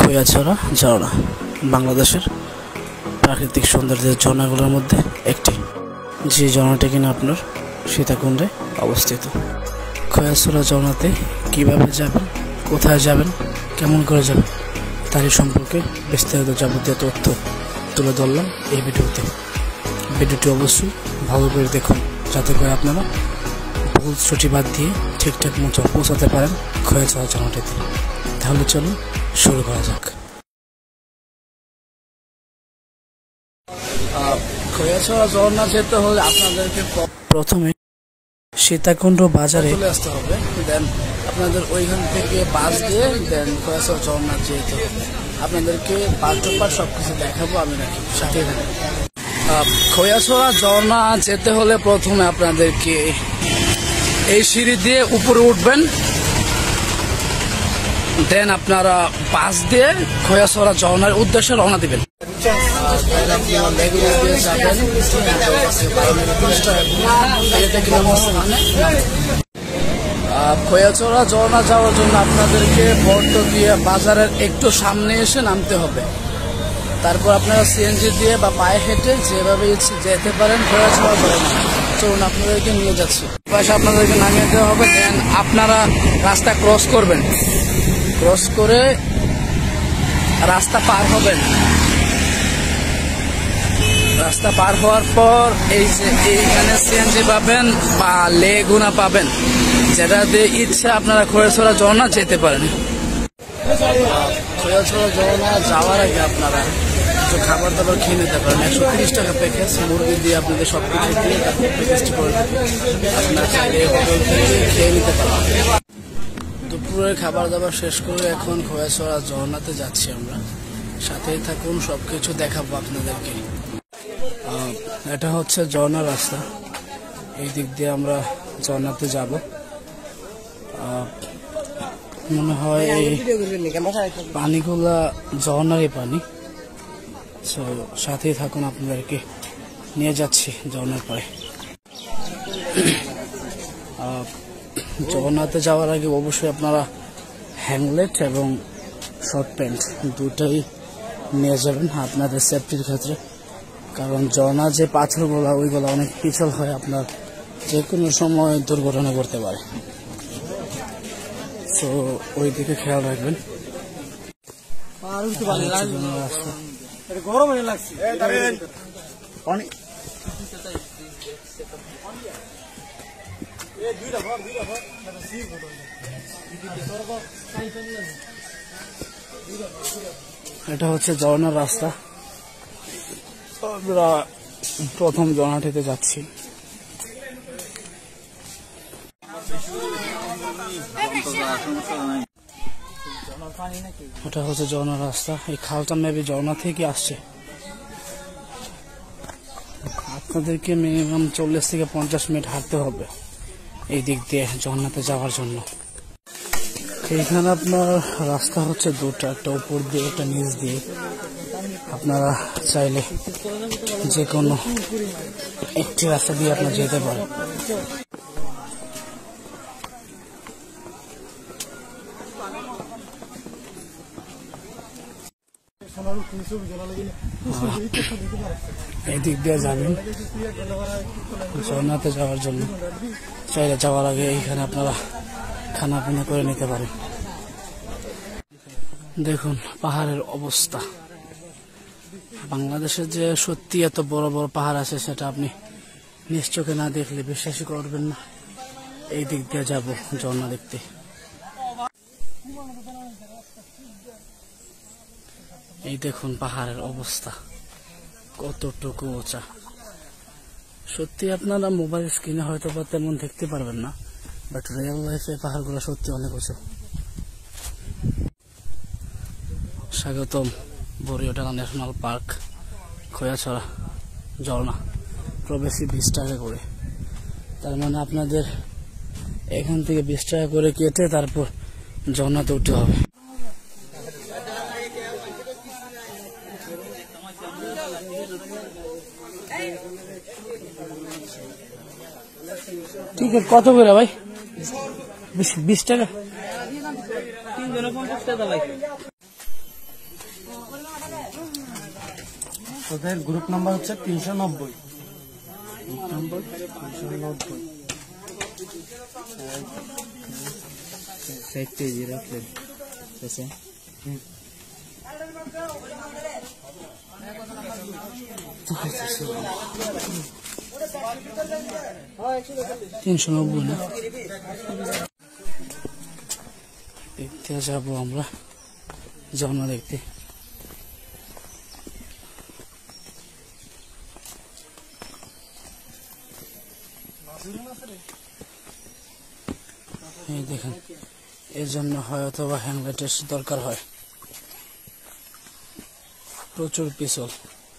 খোয়াছড়া ঝর্ণা বাংলাদেশের প্রাকৃতিক সৌন্দর্যের ঝর্ণাগুলোর মধ্যে একটি, যে ঝর্ণাটি কিনা আপনার সীতাকুণ্ডে অবস্থিত। খোয়াছড়া ঝর্ণাতে কীভাবে যাবেন, কোথায় যাবেন, কেমন করে যাবেন তারই সম্পর্কে বিস্তারিত যাবতীয় তথ্য তুলে ধরলাম এই ভিডিওতে। ভিডিওটি অবশ্যই ভালো করে দেখুন যাতে করে আপনারা ভুল ত্রুটি বাদ দিয়ে ঠিকঠাক মতো পৌঁছাতে পারেন খোয়াছড়া ঝর্ণাটিতে। তাহলে চলুন শুরু করা যাক। খোয়াছড়া ঝর্ণা যেতে হলে আপনাদেরকে প্রথমে সীতাকুণ্ড বাজারে চলে আসতে হবে, দেন আপনাদের ওইখান থেকে বাস দিয়ে দেন খোয়াছড়া ঝর্ণা যেতে হবে। আপনাদেরকে পার্ট টু পার্ট সবকিছু দেখাবো আমি, রাখি সাথে থাকবেন। খোয়াছড়া ঝর্ণা যেতে হলে প্রথমে আপনাদেরকে এই সিঁড়ি দিয়ে উপরে উঠবেন, দেন আপনারা বাস দিয়ে খোয়াছড়া ঝর্ণার উদ্দেশ্যে রওনা দিবেন। খোয়াছড়া ঝর্ণা যাওয়ার জন্য আপনাদেরকে বর্তকিয়া বাজারের একটু সামনে এসে নামতে হবে। তারপর আপনারা সিএনজি দিয়ে বা পায়ে হেঁটে যেভাবে ইচ্ছে যেতে পারেন খোয়াছড়া ঝর্ণা। চলুন আপনাদেরকে নিয়ে যাচ্ছি। পাশে আপনাদেরকে নামিয়ে দেওয়া হবে, দেন আপনারা রাস্তা ক্রস করবেন, ক্রস করে রাস্তা পার হবেন। রাস্তা পার হওয়ার পর এই যে এইখানে সিএনজি পাবেন বা লেগুনা পাবেন, যেটা দিয়ে ইচ্ছা আপনারা খোয়াছড়া ঝর্ণা যেতে পারেন। খোয়াছড়া ঝর্ণা যাওয়ার আগে আপনারা কিছু খাবার দাবার খেয়ে নিতে পারেন। 130 টাকা প্যাকেজ, মুরগি দিয়ে আপনাদের সবকিছু দিয়ে তারপর প্যাকেজটি করে আপনারা চাইলে হোটেল থেকে খেয়ে নিতে পারেন। দুপুরের খাবার দাবার শেষ করে এখন খোয়াছড়া ঝর্ণাতে যাচ্ছি আমরা। সাথেই থাকুন, সবকিছু দেখাবো আপনাদেরকে। এটা হচ্ছে ঝর্ণার রাস্তা, এই দিক দিয়ে আমরা ঝর্ণাতে যাব। মনে হয় এই পানিগুলা ঝর্ণারই পানি। সো সাথেই থাকুন, আপনাদেরকে নিয়ে যাচ্ছি ঝর্ণার পরে। ঝর্ণাতে যাওয়ার আগে অবশ্যই আপনারা হ্যাংলেট এবং শর্ট প্যান্ট দুটাই নিয়ে যাবেন আপনাদের সেফটির ক্ষেত্রে, কারণ ঝর্ণার যে পাথরগুলো ওইগুলো অনেক পিছল হয়, আপনার যে কোনো সময় দুর্ঘটনা ঘটতে পারে। তো ওই দিকে খেয়াল রাখবেন। এটা হচ্ছে ঝর্ণার রাস্তা। আমরা প্রথম ঝর্ণাটিতে যাচ্ছি। ওটা হচ্ছে ঝর্ণার রাস্তা। এই খালটা মেবি ঝর্ণা থেকে আসছে। আপনাদেরকে মিনিমাম 40 থেকে 50 মিনিট হাঁটতে হবে এই দিক দিয়ে ঝর্ণাতে যাওয়ার জন্য। এইখানে আপনার রাস্তা হচ্ছে দুটা, একটা উপর দিয়ে একটা নিচ দিয়ে। আপনারা চাইলে যে কোনো একটি রাস্তা দিয়ে আপনারা যেতে পারেন। এই দিক দিয়ে যাবেন ঝর্ণাতে যাওয়ার জন্য। চাইলে যাওয়ার আগে এইখানে আপনারা খানা পিনা করে নিতে পারেন। দেখুন পাহাড়ের অবস্থা। বাংলাদেশের যে সত্যি এত বড় বড় পাহাড় আছে সেটা আপনি নিজ চোখে না দেখলে বিশ্বাসই করবেন না। এই দিক দিয়ে যাবো ঝর্ণা দেখতে। এই দেখুন পাহাড়ের অবস্থা কতটুকু উঁচা। সত্যি আপনারা মোবাইল স্ক্রিনে হয়তো বা তেমন দেখতে পারবেন না, বাট রিয়েল লাইফে পাহাড়গুলো সত্যি অনেক উঁচু। স্বাগতম বরিওডাঙ্গা ন্যাশনাল পার্ক, খোয়াছড়া ঝর্ণা। প্রবেশী 20 টাকা করে, তার মানে আপনাদের এখান থেকে 20 টাকা করে কেটে তারপর ঝর্ণাতে উঠতে হবে। ঠিক আছে, কত করে ভাই? 20 টাকা। 3 জন 50 টাকা ভাই। ওদের গ্রুপ নাম্বার হচ্ছে 390। Group number 390। সাইড পেজে রাখলেন আছে। 390 না। দেখতে যাবো আমরা ঝর্ণা দেখতে। এই দেখেন, এর জন্য হয় অথবা হ্যাংলাইটের দরকার হয়। প্রচুর পিছল,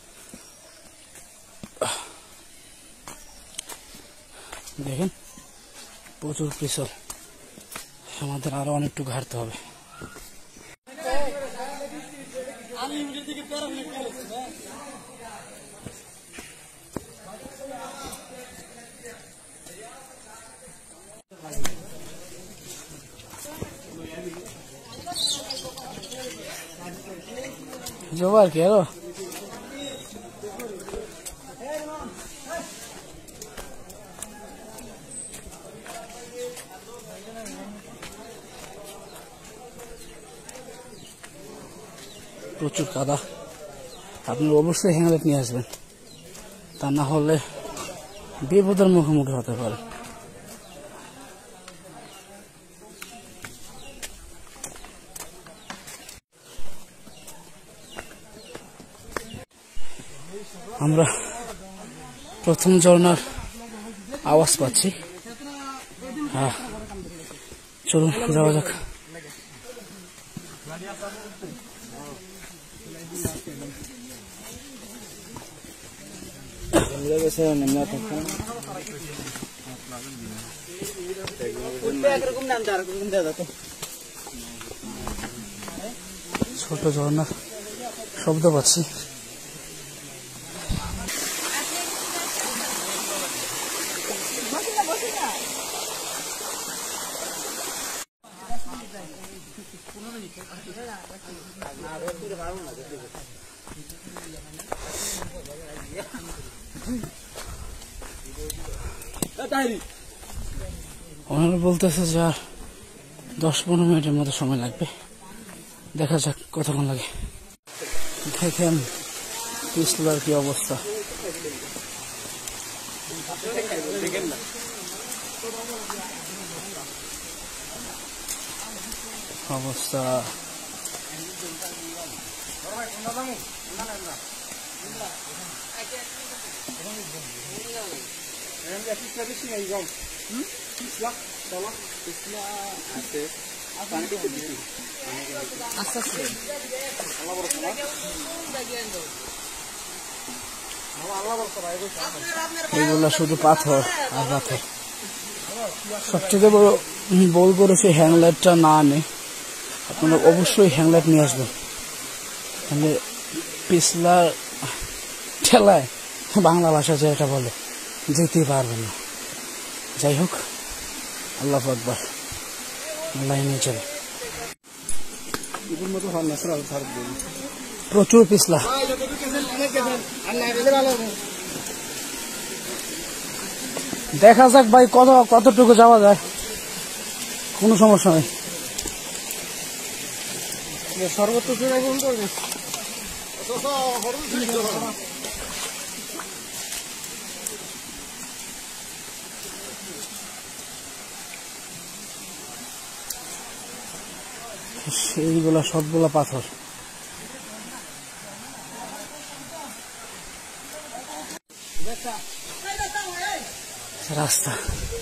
দেখেন প্রচুর পিছল। আমাদের আরো অনেকটু ঘাটতে হবে। জোয়ার কি আরো প্রচুর কাদা। আপনি অবশ্যই হ্যাংলাইট নিয়ে আসবেন, তা না হলে বিপদের মুখোমুখি হতে পারে। আমরা প্রথম ঝর্ণার আওয়াজ পাচ্ছি। হ্যাঁ, চলুন যাওয়া যাক। ছোট ঝর্ণার শব্দ পাচ্ছি। ওনারা বলতেছে যে আর 10-15 মিনিটের মতো সময় লাগবে, দেখা যাক কতক্ষণ লাগে। দেখেন পিছলার কি অবস্থা। অবস্থা এগুলা শুধু পাথর আর পাথর। সবচেয়ে বলবো সে হ্যাংলাইটটা না আনে, আপনারা অবশ্যই হ্যাংলাইট নিয়ে আসবেন, তাহলে পিছলার ঠেলায় বাংলা ভাষা যেটা বলে যেতে পারবেন না। যাই হোক, আল্লাহু আকবার, আল্লাহ নিয়ে চলে। প্রচুর পিছলা, দেখা যাক ভাই কতটুকু যাওয়া যায়, কোনো সমস্যা নেই। সর্বোচ্চ করবে সেইগুলা সবগুলা পাথর। রাস্তা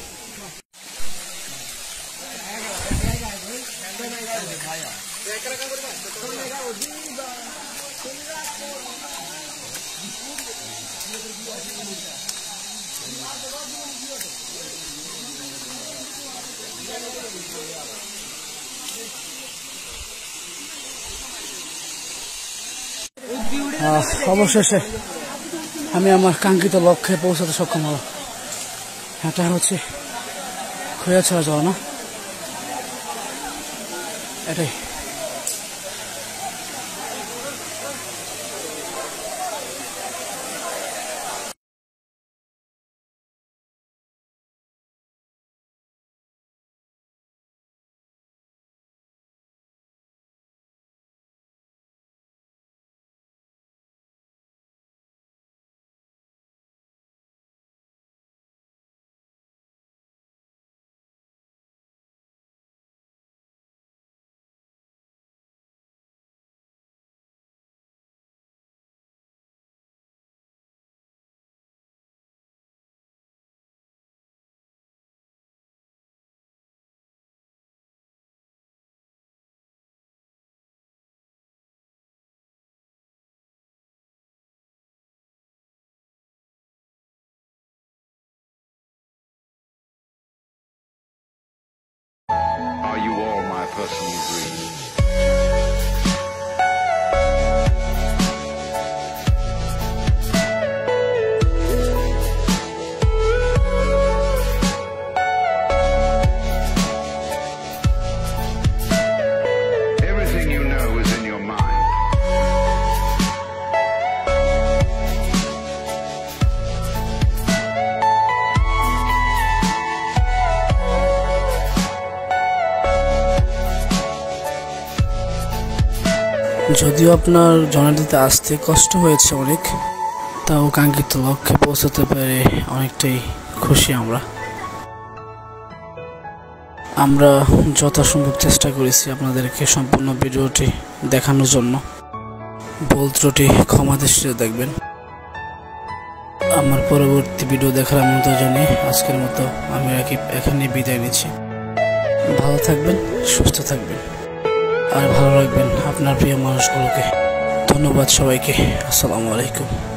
অবশেষে আমি আমার কাঙ্ক্ষিত লক্ষ্যে পৌঁছাতে সক্ষম হব। এটা হচ্ছে খৈয়াছড়া ঝর্ণা, এটাই। personal dreams. Everything you know is in your mind. যদিও আপনার জর্নিতে আসতে কষ্ট হয়েছে অনেক, তাও কাঙ্ক্ষিত লক্ষ্যে পৌঁছাতে পেরে অনেকটাই খুশি আমরা যথাসম্ভব চেষ্টা করেছি আপনাদেরকে সম্পূর্ণ ভিডিওটি দেখানোর জন্য। ভুল ত্রুটি ক্ষমা দৃষ্টিতে দেখবেন। আমার পরবর্তী ভিডিও দেখার আমন্ত্রণ জানিয়ে আজকের মতো আমি রাকিব এখানেই বিদায় নিচ্ছি। ভালো থাকবেন, সুস্থ থাকবেন, আর ভালো রাখবেন আপনার প্রিয় মানুষগুলোকে। ধন্যবাদ সবাইকে। আসসালামু আলাইকুম।